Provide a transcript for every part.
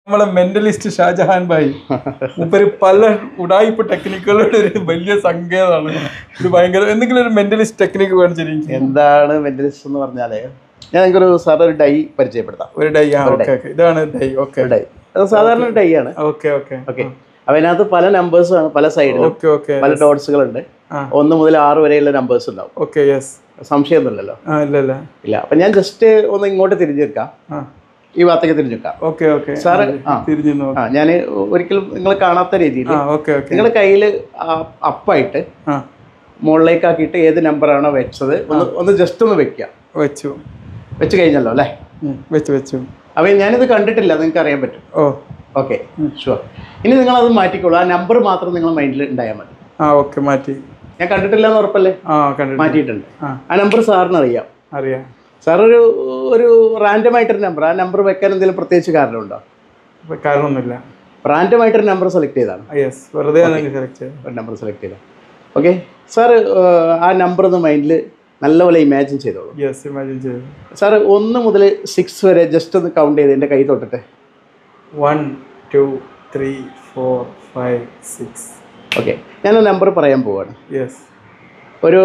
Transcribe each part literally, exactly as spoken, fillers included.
നമ്മളെ മെന്റലിസ്റ്റ് ഷാജഹാൻ ഭായി മൂപ്പര് പല ഉടായിപ്പ് ടെക്നിക്കുകളുടെ ഒരു വലിയ സങ്കേതമാണ്. ഒരു ഭയങ്കര എന്തെങ്കിലും ഒരു മെന്റലിസ്റ്റ് ടെക്നിക്ക് കാണിച്ചിരിക്കും. എന്താണ് മെന്റലിസ്റ്റ് എന്ന് പറഞ്ഞാല് ഞാൻ എനിക്കൊരു സാധാ ഒരു ഡൈ പരിചയപ്പെടുത്താം. ഒരു ഡൈ ഇതാണ് ഡൈ. ഓക്കെ, ഡൈ അത് സാധാരണ ഒരു ഡൈ ആണ്. ഓക്കെ ഓക്കെ ഓക്കെ അപ്പൊ അതിനകത്ത് പല നമ്പേഴ്സ് ആണ്, പല സൈഡിലും പല ഡോട്ട്സുകൾ ഉണ്ട്. ഒന്ന് മുതൽ ആറ് വരെയുള്ള നമ്പേഴ്സ് ഉണ്ടാവും. ഓക്കെ, യെസ്, സംശയമൊന്നുമില്ലല്ലോ? ഇല്ല ഇല്ല. അപ്പൊ ഞാൻ ജസ്റ്റ് ഒന്ന് ഇങ്ങോട്ട് തിരിഞ്ഞു വെക്കാം, ഈ ഭാഗത്തേക്ക് തിരിഞ്ഞു വെക്കാം. ഓക്കെ ഓക്കെ സാറ് ആ ഞാൻ ഒരിക്കലും നിങ്ങൾ കാണാത്ത രീതിയിൽ നിങ്ങളുടെ കയ്യിൽ അപ്പായിട്ട് മുകളിലേക്ക് ആക്കിയിട്ട് ഏത് നമ്പറാണോ വെച്ചത് ഒന്ന് ഒന്ന് ജസ്റ്റ് ഒന്ന് വെക്കുക. വെച്ചു വെച്ച് കഴിഞ്ഞല്ലോ അല്ലേ? വെച്ചു വെച്ചു അപ്പൊ ഞാനിത് കണ്ടിട്ടില്ല, നിങ്ങൾക്ക് അറിയാൻ പറ്റും. ഓ ഓക്കെ, ഷുവർ. ഇനി നിങ്ങൾ അത് മാറ്റിക്കോളൂ. ആ നമ്പർ മാത്രം നിങ്ങൾ മൈൻഡിൽ ഉണ്ടായാൽ മതി. ആ ഓക്കെ, മാറ്റി. ഞാൻ കണ്ടിട്ടില്ല എന്ന് ഉറപ്പല്ലേ? മാറ്റിയിട്ടുണ്ട്. ആ നമ്പർ സാറിന് അറിയാം. അറിയാം. സാർ ഒരു ഒരു റാൻഡം ആയിട്ടൊരു നമ്പർ, ആ നമ്പർ വെക്കാൻ എന്തെങ്കിലും പ്രത്യേകിച്ച് കാരണമുണ്ടോ? കാരണമൊന്നുമില്ല. റാൻഡം ആയിട്ടൊരു നമ്പർ സെലക്ട് ചെയ്താണ്. വെറുതെ ഒരു നമ്പർ സെലക്ട് ചെയ്താൽ ഓക്കെ. സാർ ആ നമ്പർ ഒന്ന് മൈൻഡിൽ നല്ലപോലെ ഇമാജിൻ ചെയ്തോളൂ. യെസ്, ഇമാജിൻ ചെയ്തു. സാർ ഒന്ന് മുതൽ സിക്സ് വരെ ജസ്റ്റ് ഒന്ന് കൗണ്ട് ചെയ്ത് എൻ്റെ കൈ തൊട്ടിട്ട്. One two three four five six. Okay, ഞാൻ നമ്പർ പറയാൻ പോവാണ്. യെസ്. ഒരു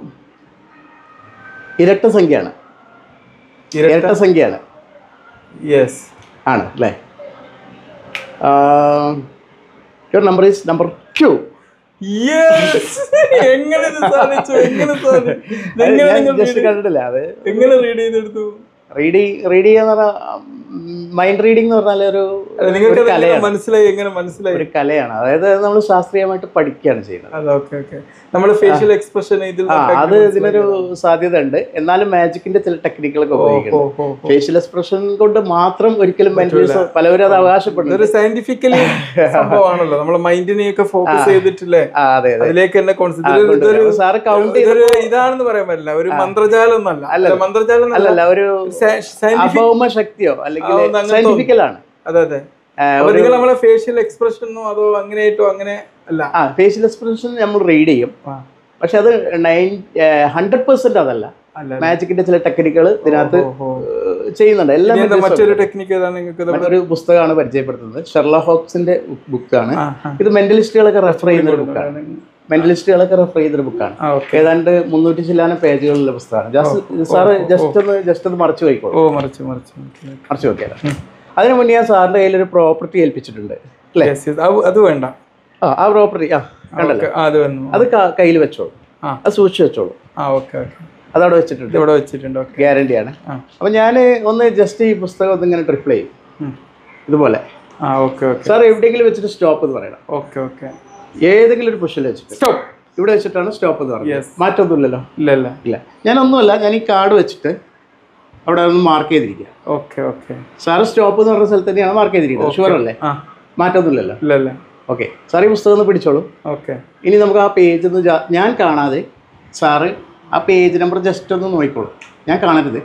ഇരട്ട സംഖ്യയാണ്. ഇരട്ട സംഖ്യയാണ്. യെസ്, ആണ് അല്ലേ? Your number is number two. കണ്ടിട്ടില്ല അത് എങ്ങനെ റീഡ് ചെയ്തെടുത്തു? റീഡ് റീഡ് ചെയ്യാന്ന് പറഞ്ഞാൽ മൈൻഡ് റീഡിംഗ് എന്ന് പറഞ്ഞാൽ ഒരു മനസ്സിലായി. എങ്ങനെ മനസ്സിലായി? ഒരു കലയാണ്. അതായത് നമ്മൾ ശാസ്ത്രീയമായിട്ട് പഠിക്കുകയാണ് ചെയ്യുന്നത്. നമ്മൾ ഫേഷ്യൽ എക്സ്പ്രഷൻ അത് ഇതിനൊരു സാധ്യത ഉണ്ട്. എന്നാലും മാജിക്കിന്റെ ചില ടെക്നിക്കുകളൊക്കെ ഉപയോഗിക്കുന്നു. ഫേഷ്യൽ എക്സ്പ്രഷൻ കൊണ്ട് മാത്രം ഒരിക്കലും മെന്റലിസ്റ്റ് പലവരും അത് അവകാശപ്പെടുന്നത് ഒരു സയന്റിഫിക്കലി സംഭവമാണല്ലോ. നമ്മളെ മൈൻഡിനെയൊക്കെ ഫോക്കസ് ചെയ്തിട്ടില്ലേ? അതിലേക്ക് തന്നെ സാറ് കൗണ്ട് ഇതാണെന്ന് പറയാൻ പറ്റില്ല. ഒരു മന്ത്രജാലം ഒന്നല്ല. മന്ത്രജാലം അല്ലല്ല, ഒരു അഭൗമ ശക്തിയോ അല്ലെങ്കിൽ സയന്റിഫിക്കലാണ്. അതെ അതെ. നമ്മളെ ഫേഷ്യൽ എക്സ്പ്രഷനോ അതോ അങ്ങനെയായിട്ടോ അങ്ങനെ അല്ല. ആ ഫേഷ്യൽ എക്സ്പ്രഷൻ നമ്മൾ റീഡ് ചെയ്യും, പക്ഷെ അത് നയൻ ഹൺഡ്രഡ് പെർസെന്റ് അതല്ല. മാജിക്കിന്റെ ചില ടെക്നിക്കുകൾ ഇതിനകത്ത് ചെയ്യുന്നുണ്ട്. എല്ലാം മറ്റൊരു ടെക്നിക്ക് ഒരു പുസ്തകമാണ് പരിചയപ്പെടുത്തുന്നത്. ഷെർലോക്ക് ഹോംസിന്റെ ബുക്കാണ് ഇത്. മെന്റലിസ്റ്റുകളൊക്കെ റെഫർ ചെയ്യുന്ന ഒരു ബുക്കാണ്. മെന്റലിസ്റ്റുകളൊക്കെ റെഫർ ചെയ്തൊരു ബുക്കാണ്. ഏതാണ്ട് മുന്നൂറ്റി ചില്ലാനം പേജുകളുള്ള പുസ്തകമാണ്. ജസ്റ്റ് സാറ് ജസ്റ്റ് ഒന്ന് ജസ്റ്റ് ഒന്ന് മറച്ചു പോയിക്കോളൂ. മറച്ചു മറച്ചു മറച്ചു നോക്കിയാലോ. അതിനു മുന്നേ ഞാൻ സാറിന്റെ കയ്യിൽ ഒരു പ്രോപ്പർട്ടി ഏൽപ്പിച്ചിട്ടുണ്ട് അല്ലേ? അത് വേണ്ട. ആ ആ പ്രോപ്പർട്ടി ആ കണ്ടല്ലോ, അത് കയ്യിൽ വെച്ചോളൂ, അത് സൂക്ഷിച്ചു വെച്ചോളൂ. അതവിടെ വെച്ചിട്ടുണ്ട്. ഇവിടെ വെച്ചിട്ടുണ്ട്. ഗ്യാരണ്ടിയാണ്. അപ്പൊ ഞാൻ ഒന്ന് ജസ്റ്റ് ഈ പുസ്തകം ഒന്ന് ഇങ്ങനെ ട്രിപ്പിൾ ചെയ്യും ഇതുപോലെ. സാർ എവിടെയെങ്കിലും വെച്ചിട്ട് സ്റ്റോപ്പ് എന്ന് പറയണം. Okay okay. ഏതെങ്കിലും ഒരു പൊസിഷനിൽ വെച്ചിട്ട് സ്റ്റോപ്പ് ഇവിടെ വെച്ചിട്ടാണ് സ്റ്റോപ്പ് എന്ന് പറയുന്നത്. മാറ്റമൊന്നുമില്ലല്ലോ? ഇല്ല ഇല്ല ഇല്ല. ഞാനൊന്നുമല്ല, ഞാൻ ഈ കാർഡ് വെച്ചിട്ട് അവിടെ ഒന്ന് മാർക്ക് ചെയ്തിരിക്കുക. Okay okay. സാറ് സ്റ്റോപ്പ് എന്ന് പറഞ്ഞ സ്ഥലത്ത് തന്നെയാണ് മാർക്ക് ചെയ്തിരിക്കുന്നത്. ഷുവർ അല്ലേ? മാറ്റമൊന്നുമില്ലല്ലോ? ഇല്ല ഇല്ല. ഓക്കെ. സാർ ഈ പുസ്തകം ഒന്ന് പിടിച്ചോളൂ. ഓക്കെ. ഇനി നമുക്ക് ആ പേജ് ഒന്ന് ഞാൻ കാണാതെ സാറ് ആ പേജ് നമ്പർ ജസ്റ്റ് ഒന്ന് നോക്കിക്കോളൂ. ഞാൻ കാണരുത്.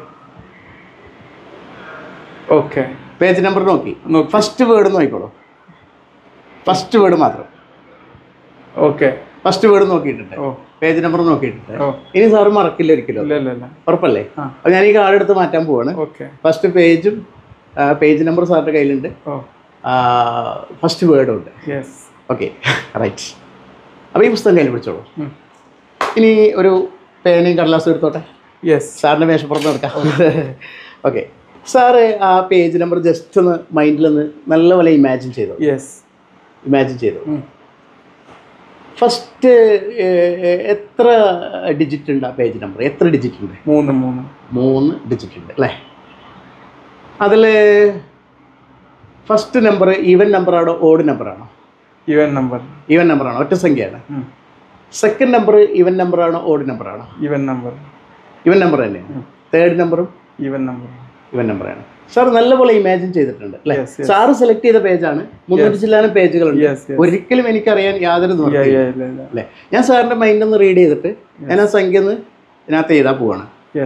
ഓക്കെ. പേജ് നമ്പർ നോക്കി ഫസ്റ്റ് വേർഡ് നോക്കിക്കോളൂ. ഫസ്റ്റ് വേർഡ് മാത്രം. ഓക്കെ. ഫസ്റ്റ് വേർഡ് നോക്കിയിട്ടുണ്ട്, പേജ് നമ്പർ നോക്കിയിട്ടുണ്ട്. ഇനി സാറ് മറക്കില്ല ഒരിക്കലും, ഉറപ്പല്ലേ? അപ്പൊ ഞാൻ ഈ കാർഡ് എടുത്ത് മാറ്റാൻ പോവാണ്. ഫസ്റ്റ് പേജും പേജ് നമ്പർ സാറിന്റെ കയ്യിലുണ്ട്, ഫസ്റ്റ് വേർഡും ഉണ്ട്. Okay, right. അപ്പോൾ ഈ പുസ്തകം കയ്യിൽ പിടിച്ചോളൂ. ഇനി ഒരു പേനയും കടലാസും എടുത്തോട്ടെ. സാറിൻ്റെ മേശപ്പുറത്ത് എടുക്കാം. ഓക്കെ. സാറ് ആ പേജ് നമ്പർ ജസ്റ്റ് ഒന്ന് മൈൻഡിലൊന്ന് നല്ലപോലെ ഇമാജിൻ ചെയ്തോ. ഇമാജിൻ ചെയ്തോ. ഫസ്റ്റ് എത്ര ഡിജിറ്റ് ഉണ്ട് ആ പേജ് നമ്പർ? എത്ര ഡിജിറ്റ് ഉണ്ട്? മൂന്ന് മൂന്ന് മൂന്ന് ഡിജിറ്റ് ഉണ്ട് അല്ലേ? അതിൽ ഫസ്റ്റ് നമ്പർ ഈവൻ നമ്പറാണോ ഓഡ് നമ്പറാണോ? Even number. ഈവൻ നമ്പറാണോ? ഒറ്റ സംഖ്യയാണ്. സെക്കൻഡ് നമ്പർ ഈവൻ നമ്പറാണോ ഓഡ് നമ്പറാണോ? Even number. ഈവൻ നമ്പർ തന്നെയാണ്. തേർഡ് നമ്പറും ഈവൻ നമ്പർ. ഈവൻ നമ്പറാണ്. സാർ നല്ലപോലെ ഇമാജിൻ ചെയ്തിട്ടുണ്ട് അല്ലേ? സാറ് സെലക്ട് ചെയ്ത പേജാണ്. മുന്നൂറ്റി ചില്ലാനം പേജുകളുണ്ട്. ഒരിക്കലും എനിക്കറിയാൻ യാതൊരു നിവൃത്തിയില്ല അല്ലേ? ഞാൻ സാറിന്റെ മൈൻഡ് ഒന്ന് റീഡ് ചെയ്തിട്ട് ഞാൻ ആ സംഖ്യ ഒന്ന് ഇതിനകത്ത് എഴുതാൻ പോവാണ്.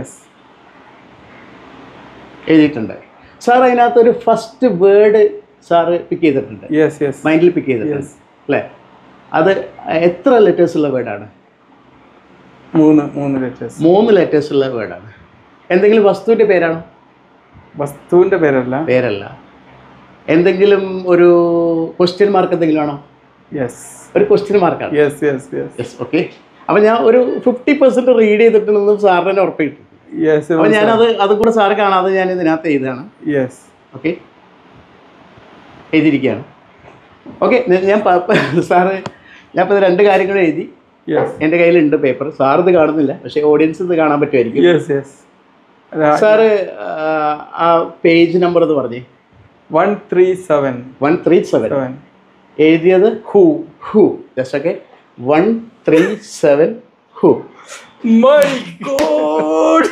എഴുതിയിട്ടുണ്ട്. സാർ അതിനകത്ത് ഒരു ഫസ്റ്റ് വേർഡ് സാറ് പിക്ക് ചെയ്തിട്ടുണ്ട്, മൈൻഡിൽ പിക്ക് ചെയ്തിട്ടുണ്ട് അല്ലേ? അത് എത്ര ലെറ്റേഴ്സ് ഉള്ള വേർഡാണ്? മൂന്ന് മൂന്ന് ലെറ്റേഴ്സ്. മൂന്ന് ലെറ്റേഴ്സ് ഉള്ള വേർഡാണ്. എന്തെങ്കിലും വസ്തുവിന്റെ പേരാണോ? വസ്തുവിന്റെ പേരല്ല. പേരല്ല. എന്തെങ്കിലും ഒരു ക്വസ്റ്റ്യൻ മാർക്ക് എന്തെങ്കിലും ആണോ? യെസ്, ഒരു ക്വസ്റ്റ്യൻ മാർക്കാണ്. Yes yes yes yes okay. അപ്പം ഞാൻ ഒരു ഫിഫ്റ്റി പെർസെൻറ്റ് റീഡ് ചെയ്തിട്ടുണ്ടെന്നും സാറിന് ഉറപ്പ് കിട്ടും. യെസ്. അപ്പം ഞാനത് അതും കൂടെ സാറ് കാണാതെ ഞാൻ ഇതിനകത്ത് എഴുതാണ്. യെസ്. ഓക്കെ, എഴുതിയിരിക്കുകയാണ്. ഓക്കെ, ഞാൻ സാറ് ഞാൻ ഇപ്പോൾ രണ്ട് കാര്യങ്ങൾ എഴുതി. എൻ്റെ കയ്യിലുണ്ട് പേപ്പർ. സാർ ഇത് കാണുന്നില്ല, പക്ഷേ ഓഡിയൻസ് ഇത് കാണാൻ പറ്റുമായിരിക്കും. Yes yes. സാറ് ആ പേജ് നമ്പർ എന്ന് പറഞ്ഞേ. One three seven. One three seven എഴുതിയത് ഹൂ ഹൂ just okay. One three seven ഹൂ. മൈ ഗോഡ്,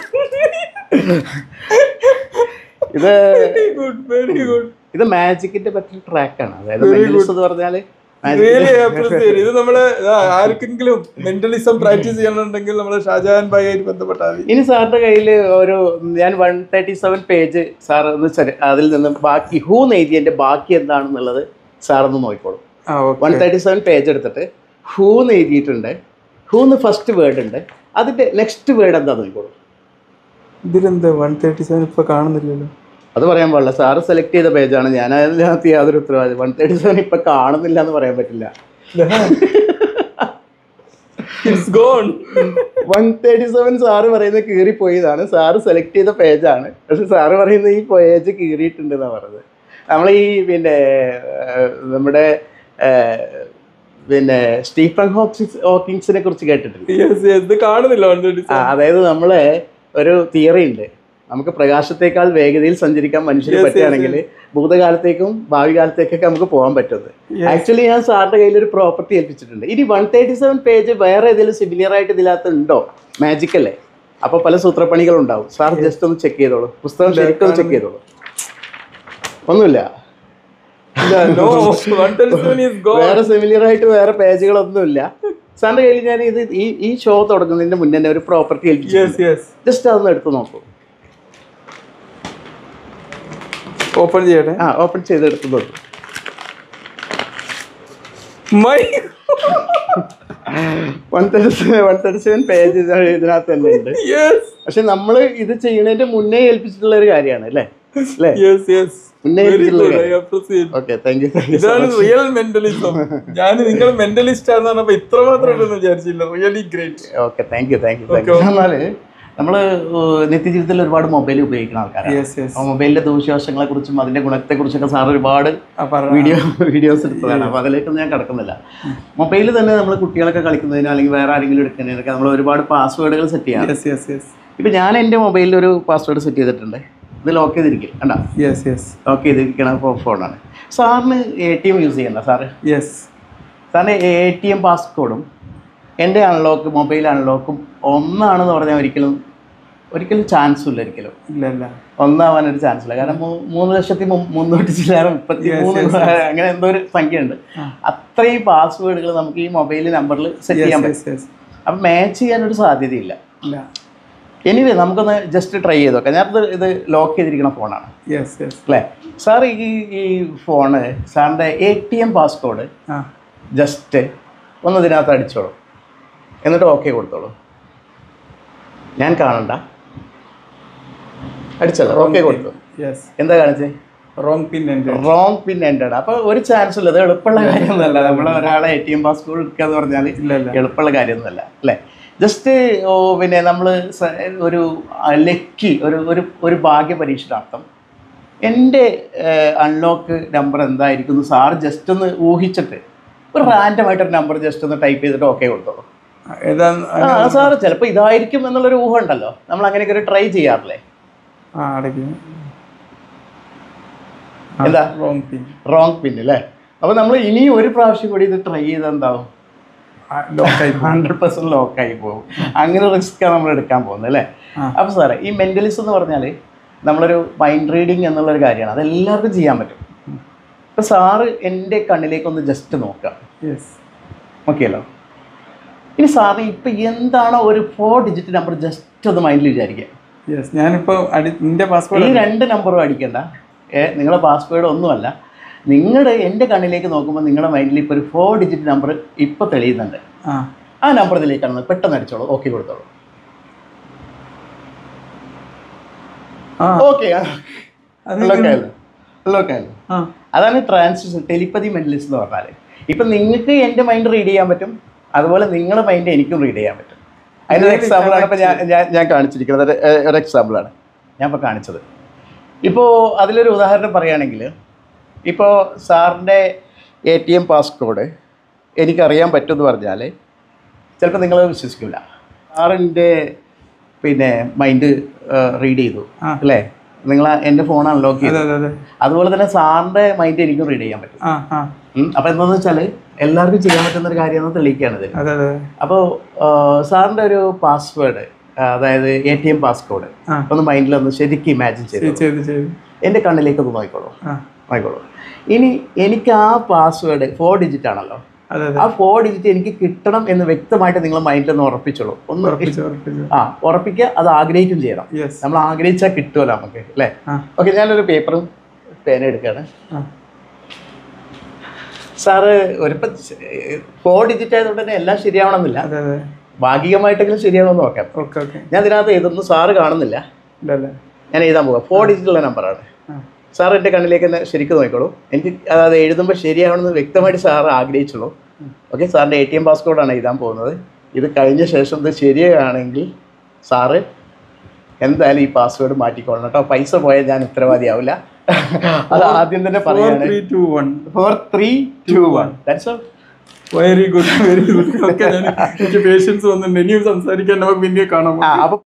ഇത് വെരി ഗുഡ്, വെരി ഗുഡ്. ഇത് മാജിക്കിന്റെ പറ്റിയ ട്രാക്കാണ്. അതായത് മെന്റലിസം എന്ന് പറഞ്ഞാൽ ഇത് നമ്മള് ആർക്കെങ്കിലും മെന്റലിസം പ്രാക്ടീസ് ചെയ്യണമെന്നുണ്ടെങ്കിൽ നമ്മള് ഷാജഹാൻ ഭായി ആയിട്ട് ബന്ധപ്പെട്ടാൽ മതി. ഇനി സാറിന്റെ കയ്യിൽ ഒരു ഞാൻ one thirty seven page sir ഒന്ന് അതിൽ നിന്ന് ബാക്കി ഹൂ എഴുതിയതിന്റെ ബാക്കി എന്താണെന്നുള്ളത് സാറൊന്ന് നോക്കിക്കോളും. വൺ തേർട്ടി സെവൻ പേജ് എടുത്തിട്ട് ഹൂന്ന് എഴുതിയിട്ടുണ്ട്. ഹൂന്ന് ഫസ്റ്റ് വേർഡ് ഉണ്ട്, അതിന്റെ നെക്സ്റ്റ് വേർഡ് എന്താ നോക്കിക്കോളും. ഇതിലെന്താ വൺ തേർട്ടി സെവൻ ഇപ്പൊ കാണുന്നില്ലല്ലോ? അത് പറയാൻ പാടില്ല. സാറ് സെലക്ട് ചെയ്ത പേജാണ്. ഞാൻ അതിനകത്ത് യാതൊരു ഉത്തരവാദിത്വം. വൺ തേർട്ടി സെവൻ ഇപ്പൊ കാണുന്നില്ല എന്ന് പറയാൻ പറ്റില്ല. വൺ തേർട്ടി സെവൻ സാറ് പറയുന്നത് കീറിപ്പോയതാണ്. സാറ് സെലക്ട് ചെയ്ത പേജാണ്, പക്ഷെ സാറ് പറയുന്നത് ഈ പേജ് കീറിയിട്ടുണ്ട് എന്നാണ് പറഞ്ഞത്. നമ്മൾ ഈ പിന്നെ നമ്മുടെ പിന്നെ സ്റ്റീഫൻ ഹോക്കിൻസ് ഹോക്കിൻസിനെ കുറിച്ച് കേട്ടിട്ടില്ല? കാണുന്നില്ല. അതായത് നമ്മളെ ഒരു തിയറി ഉണ്ട്, നമുക്ക് പ്രകാശത്തേക്കാൾ വേഗതയിൽ സഞ്ചരിക്കാൻ മനുഷ്യന് പറ്റുകയാണെങ്കിൽ ഭൂതകാലത്തേക്കും ഭാവി കാലത്തേക്കൊക്കെ നമുക്ക് പോകാൻ പറ്റുന്നത്. ആക്ച്വലി ഞാൻ സാറിന്റെ കയ്യിൽ ഒരു പ്രോപ്പർട്ടി ഏൽപ്പിച്ചിട്ടുണ്ട്. ഇനി വൺ തേർട്ടി സെവൻ പേജ് വേറെ ഏതെങ്കിലും സിമിലർ ആയിട്ട് ഇതിനകത്ത് ഉണ്ടോ? മാജിക് അല്ലേ, അപ്പോൾ പല സൂത്രപ്പണികളുണ്ടാവും. സാർ ജസ്റ്റ് ഒന്ന് ചെക്ക് ചെയ്തോളൂ, പുസ്തകം ശരിക്കും ഒന്ന് ചെക്ക് ചെയ്തോളൂ. ഒന്നുമില്ല, വേറെ സിമിലർ ആയിട്ട് വേറെ പേജുകളൊന്നുമില്ല. സാറിന്റെ കയ്യിൽ ഞാൻ ഇത് ഈ ഈ ഷോ തുടങ്ങുന്നതിന്റെ മുന്നേ തന്നെ ഒരു പ്രോപ്പർട്ടി ഏൽപ്പിച്ചു. ജസ്റ്റ് അതൊന്ന് എടുത്ത് നോക്കൂ. ഓപ്പൺ ചെയ്യട്ടെ. ആ, ഓപ്പൺ ചെയ്ത് എടുത്ത് നോക്കൂ. One thirty one thirty seven page ഇതിനകത്ത് തന്നെ ഉണ്ട്. പക്ഷെ നമ്മൾ ഇത് ചെയ്യുന്നതിന്റെ മുന്നേ ഏൽപ്പിച്ചിട്ടുള്ള ഒരു കാര്യമാണ് അല്ലേ? ഞാൻ നിങ്ങൾ മെന്റലിസ്റ്റ് ആണെന്ന് പറഞ്ഞപ്പോ ഇത്ര മാത്രം വിചാരിച്ചില്ല. Really great. Okay, thank you thank you thank you. എന്നാല് നമ്മൾ നിത്യജീവിതത്തിൽ ഒരുപാട് മൊബൈൽ ഉപയോഗിക്കുന്ന ആൾക്കാരാണ്. മൊബൈലിന്റെ ദൂഷ്യവശങ്ങളെ കുറിച്ചും അതിന്റെ ഗുണത്തെ കുറിച്ചൊക്കെ സാർ ഒരുപാട് വീഡിയോ വീഡിയോസ് എടുത്തതാണ്. അപ്പോൾ അതിലേക്കൊന്നും ഞാൻ കിടക്കുന്നില്ല. മൊബൈലിൽ തന്നെ നമ്മൾ കുട്ടികളൊക്കെ കളിക്കുന്നതിനോ അല്ലെങ്കിൽ വേറെ ആരെങ്കിലും എടുക്കുന്നതിനൊക്കെ നമ്മൾ ഒരുപാട് പാസ്വേഡുകൾ സെറ്റ് ചെയ്യാം. ഇപ്പം ഞാൻ എൻ്റെ മൊബൈലിൽ ഒരു പാസ്വേഡ് സെറ്റ് ചെയ്തിട്ടുണ്ട്. ഇത് ലോക്ക് ചെയ്തിരിക്കും കണ്ടോ? Yes yes. ലോക്ക് ചെയ്തിരിക്കണ ഫോണാണ്. സാറിന് എ ടി എം യൂസ് ചെയ്യണ്ട സാറ്? യെസ്. സാറിന് എ ടി എം പാസ്കോഡും എൻ്റെ അൺലോക്ക് മൊബൈൽ അൺലോക്കും ഒന്നാണെന്ന് പറഞ്ഞാൽ ഒരിക്കലും ഒരിക്കലും ചാൻസും ഇല്ല. ഒരിക്കലും ഇല്ല ഇല്ല ഒന്നാവാനൊരു ചാൻസ് ഇല്ല. കാരണം മൂന്ന് ലക്ഷത്തി മുന്നൂറ്റി ചില്ലാറ് മുപ്പത്തി മൂന്ന് അങ്ങനെ എന്തോ ഒരു സംഖ്യ ഉണ്ട്. അത്രയും പാസ്വേഡുകൾ നമുക്ക് ഈ മൊബൈൽ നമ്പറിൽ സെറ്റ് ചെയ്യാൻ പറ്റും. അപ്പം മാച്ച് ചെയ്യാനൊരു സാധ്യതയില്ല. എനിവേ നമുക്കൊന്ന് ജസ്റ്റ് ട്രൈ ചെയ്ത് നോക്കാം. ഞാനത് ഇത് ലോക്ക് ചെയ്തിരിക്കുന്ന ഫോണാണ് അല്ലേ? സാർ ഈ ഈ ഫോണ് സാറിൻ്റെ A T M passcode just ഒന്ന് ഇതിനകത്ത് അടിച്ചോളൂ, എന്നിട്ട് ഓക്കെ കൊടുത്തോളൂ. ഞാൻ കാണണ്ട. അടിച്ചല്ലോ, ഓക്കെ കൊടുത്തു. എന്താ കാണിച്ചേ? Wrong pin entered. Wrong pin entered. അപ്പോൾ ഒരു ചാൻസ് ഇല്ല. അത് എളുപ്പമുള്ള കാര്യമൊന്നുമല്ല. നമ്മൾ ഒരാളെ എ ടി എം പാസ്കോഡ് എടുക്കുക എന്ന് പറഞ്ഞാൽ എളുപ്പമുള്ള കാര്യമൊന്നുമല്ല അല്ലേ? ജസ്റ്റ് പിന്നെ നമ്മൾ ഒരു ലക്കി ഒരു ഒരു ഒരു ഭാഗ്യ പരീക്ഷണാർത്ഥം എൻ്റെ അൺലോക്ക് നമ്പർ എന്തായിരിക്കും എന്ന് സാർ ജസ്റ്റ് ഒന്ന് ഊഹിച്ചിട്ട് ഒരു റാൻഡമായിട്ടൊരു നമ്പർ ജസ്റ്റ് ഒന്ന് ടൈപ്പ് ചെയ്തിട്ട് ഓക്കെ കൊടുത്തോളൂ. ആ സാറ് ചിലപ്പോൾ ഇതായിരിക്കും എന്നുള്ളൊരു ഊഹം ഉണ്ടല്ലോ. നമ്മൾ അങ്ങനെയൊക്കെ ഒരു ട്രൈ ചെയ്യാറില്ലേ? എന്താ റോങ് പിൻ. റോങ് പിൻ അല്ലേ? അപ്പോൾ നമ്മൾ ഇനി ഒരു പ്രാവശ്യം കൂടി ഇത് ട്രൈ ചെയ്താൽ എന്താവും? ഹൺഡ്രഡ് പെർസെന്റ് ലോക്കായി പോകും. അങ്ങനെ റിസ്ക്കാണ് നമ്മൾ എടുക്കാൻ പോകുന്നത് അല്ലേ? അപ്പോൾ സാറേ ഈ മെന്റലിസം എന്ന് പറഞ്ഞാൽ നമ്മളൊരു മൈൻഡ് റീഡിങ് എന്നുള്ളൊരു കാര്യമാണ്. അത് എല്ലാവർക്കും ചെയ്യാൻ പറ്റും. ഇപ്പോൾ സാറ് എൻ്റെ കണ്ണിലേക്കൊന്ന് ജസ്റ്റ് നോക്കാം. ഓക്കെയല്ലോ? ഇനി സാറിന് ഇപ്പം എന്താണോ ഒരു ഫോർ ഡിജിറ്റ് നമ്പർ ജസ്റ്റ് ഒന്ന് മൈൻഡിൽ വിചാരിക്കുക. ഞാനിപ്പോൾ എൻ്റെ പാസ്വേഡ് ഈ രണ്ട് നമ്പറും അടിക്കണ്ട. ഏ നിങ്ങളുടെ പാസ്വേഡ് ഒന്നുമല്ല. നിങ്ങളുടെ എൻ്റെ കണ്ണിലേക്ക് നോക്കുമ്പോൾ നിങ്ങളുടെ മൈൻഡിൽ ഇപ്പോൾ ഒരു ഫോർ ഡിജിറ്റ് നമ്പർ ഇപ്പോൾ തെളിയുന്നുണ്ട്. ആ നമ്പർ ഇതിലേക്കാണ് പെട്ടെന്ന് അടിച്ചോളൂ, ഓക്കെ കൊടുത്തോളൂ. ഓക്കെ അതാണ് ട്രാൻസിഷൻ ടെലിപ്പതി മെന്റലിസ്റ്റ് എന്ന് പറഞ്ഞാൽ. ഇപ്പം നിങ്ങൾക്ക് എൻ്റെ മൈൻഡ് റീഡ് ചെയ്യാൻ പറ്റും, അതുപോലെ നിങ്ങളുടെ മൈൻഡ് എനിക്കും റീഡ് ചെയ്യാൻ പറ്റും. അതിനൊരു എക്സാമ്പിളാണ് ഇപ്പോൾ ഞാൻ ഞാൻ ഞാൻ കാണിച്ചിരിക്കുന്നത്. ഒരു ഒരു എക്സാമ്പിളാണ് ഞാൻ ഇപ്പോൾ കാണിച്ചത്. ഇപ്പോൾ അതിലൊരു ഉദാഹരണം പറയുകയാണെങ്കിൽ, ഇപ്പോൾ സാറിൻ്റെ എ ടി എം പാസ്കോഡ് എനിക്കറിയാൻ പറ്റുമെന്ന് പറഞ്ഞാൽ ചിലപ്പോൾ നിങ്ങൾ വിശ്വസിക്കില്ല. സാറിൻ്റെ പിന്നെ മൈൻഡ് റീഡ് ചെയ്തു അല്ലേ, നിങ്ങൾ എൻ്റെ ഫോൺ അൺലോക്ക് ചെയ്തു. അതുപോലെ തന്നെ സാറിൻ്റെ മൈൻഡ് എനിക്കും റീഡ് ചെയ്യാൻ പറ്റും. അപ്പോൾ എന്താണെന്ന് വെച്ചാൽ എല്ലാവർക്കും ചെയ്യാൻ പറ്റുന്ന ഒരു കാര്യമെന്ന് തെളിയിക്കുകയാണ് ഇത്. അപ്പോൾ സാറിൻ്റെ ഒരു പാസ്വേഡ്, അതായത് എ ടി എം പാസ്കോഡ് ഒന്ന് മൈൻഡിലൊന്ന് ശരിക്കും ഇമാജിൻ ചെയ്തു എൻ്റെ കണ്ണിലേക്ക് ഒന്ന് നോക്കിക്കോളൂ നോക്കിക്കോളൂ ഇനി എനിക്ക് ആ പാസ്വേഡ് ഫോർ ഡിജിറ്റ് ആണല്ലോ, ആ ഫോർ ഡിജിറ്റ് എനിക്ക് കിട്ടണം എന്ന് വ്യക്തമായിട്ട് നിങ്ങൾ മൈൻഡിൽ ഒന്ന് ഉറപ്പിച്ചോളൂ. ഒന്ന് ആ ഉറപ്പിക്കുക, അത് ആഗ്രഹിക്കും ചെയ്യണം. നമ്മൾ ആഗ്രഹിച്ചാൽ കിട്ടുമല്ലോ നമുക്ക് അല്ലേ. ഓക്കെ, ഞാനൊരു പേപ്പറും പേന എടുക്കുകയാണ്. സാറ് ഒരിപ്പം ഫോർ ഡിജിറ്റ് ആയതുകൊണ്ട് തന്നെ എല്ലാം ശരിയാവണമെന്നില്ല, ഭാഗികമായിട്ടെങ്കിലും ശരിയാവുമെന്ന് നോക്കാം. ഞാൻ ഇതിനകത്ത് എഴുതുന്നു, സാറ് കാണുന്നില്ല, ഞാൻ എഴുതാൻ പോകാം. ഫോർ ഡിജിറ്റുള്ള നമ്പറാണ്. സാർ എൻ്റെ കണ്ണിലേക്ക് തന്നെ ശരിക്കും നോക്കിക്കോളൂ. എനിക്ക് അത് എഴുതുമ്പോൾ ശരിയാവണമെന്ന് വ്യക്തമായിട്ട് സാറ് ആഗ്രഹിച്ചുള്ളൂ. ഓക്കെ, സാറിൻ്റെ എ ടി എം പാസ്കോഡാണ് എഴുതാൻ പോകുന്നത്. ഇത് കഴിഞ്ഞ ശേഷം ഇത് ശരിയാണെങ്കിൽ സാറ് എന്തായാലും ഈ പാസ്വേഡ് മാറ്റിക്കോളണം കേട്ടോ. പൈസ പോയാൽ ഞാൻ ഉത്തരവാദിയാവില്ല. അത് ആദ്യം തന്നെ പറയുകയാണ്. Four three two one that's all. Very good very good. Okay, ഞാൻ എനിക്ക് പേഷ്യൻസ് വന്നിട്ടുണ്ട്, ഇനിയും സംസാരിക്കാൻ നമുക്ക് പിന്നെ കാണാം. അപ്പോൾ